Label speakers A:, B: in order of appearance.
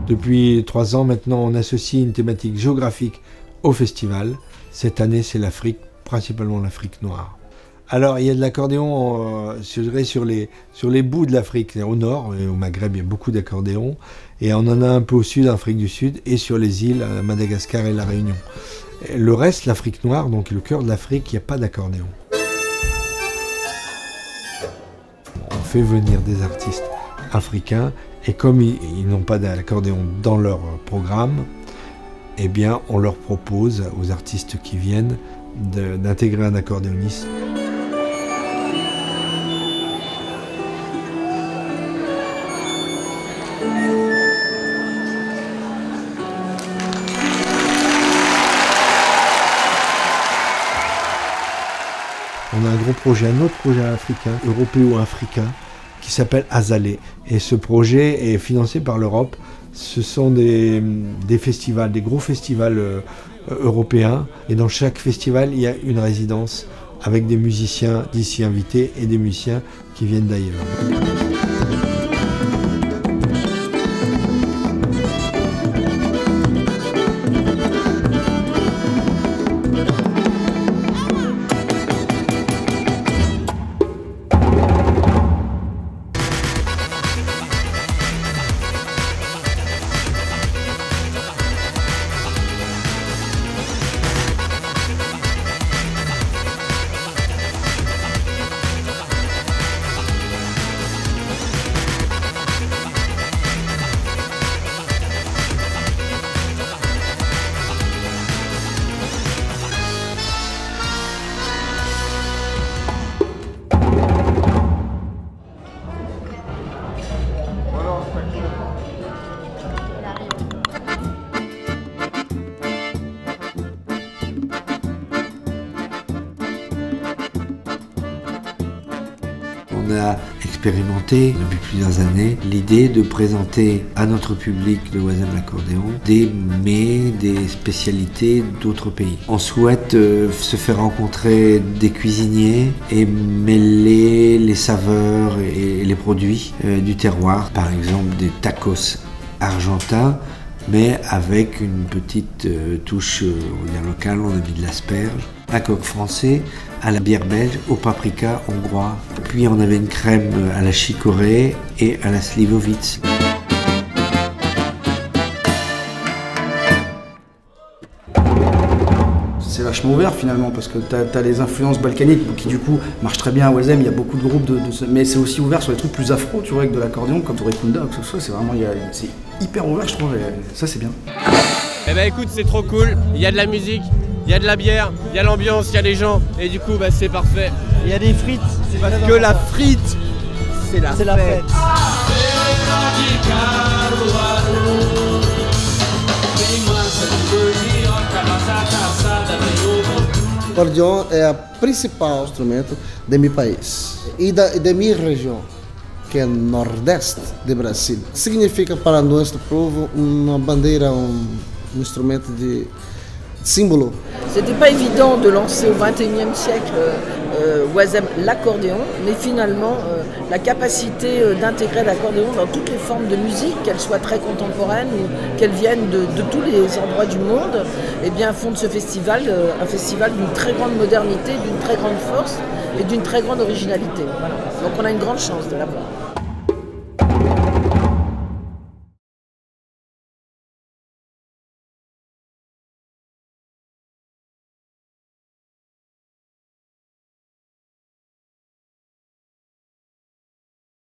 A: Depuis 3 ans maintenant, on associe une thématique géographique au festival. Cette année, c'est l'Afrique, principalement l'Afrique noire. Alors, il y a de l'accordéon sur les bouts de l'Afrique, au nord, et au Maghreb, il y a beaucoup d'accordéons. Et on en a un peu au sud, en Afrique du Sud, et sur les îles, à Madagascar et La Réunion. Et le reste, l'Afrique noire, donc le cœur de l'Afrique, il n'y a pas d'accordéon. On fait venir des artistes africains, et comme ils n'ont pas d'accordéon dans leur programme, eh bien, on leur propose, aux artistes qui viennent, d'intégrer un accordéoniste. On a un gros projet, un autre projet africain, européo-africain, qui s'appelle Azalée. Et ce projet est financé par l'Europe. Ce sont des festivals, des gros festivals européens. Et dans chaque festival, il y a une résidence avec des musiciens d'ici invités et des musiciens qui viennent d'ailleurs. On a expérimenté depuis plusieurs années l'idée de présenter à notre public de Wazam l'accordéon des mets, des spécialités d'autres pays. On souhaite se faire rencontrer des cuisiniers et mêler les saveurs et les produits du terroir. Par exemple des tacos argentins, mais avec une petite touche locale. On a mis de l'asperge, un coq français, à la bière belge, au paprika hongrois. Puis on avait une crème à la chicorée et à la slivovitz.
B: C'est vachement ouvert finalement parce que tu as les influences balkaniques qui du coup marchent très bien à Wazam, il y a beaucoup de groupes mais c'est aussi ouvert sur les trucs plus afro, tu vois, avec de l'accordéon comme Torekunda ou que ce soit, c'est vraiment c'est hyper ouvert je trouve, et ça c'est bien.
C: Eh ben écoute, c'est trop cool, il y a de la musique, il y a de la bière, il y a l'ambiance, il y a les gens et du coup bah c'est parfait.
D: Il y a des frites,
C: parce que la frite, c'est la fête.
E: O acordeon é a principal instrumento de meu país e da minha região, que é Nordeste do Brasil. Significa para nosso povo uma bandeira, instrumento de símbolo.
F: C'était pas évident de lancer au XXIe siècle Wazam l'accordéon, mais finalement la capacité d'intégrer l'accordéon dans toutes les formes de musique, qu'elles soient très contemporaines ou qu'elles viennent de tous les endroits du monde, eh bien, font de ce festival un festival d'une très grande modernité, d'une très grande force et d'une très grande originalité. Voilà. Donc on a une grande chance de l'avoir.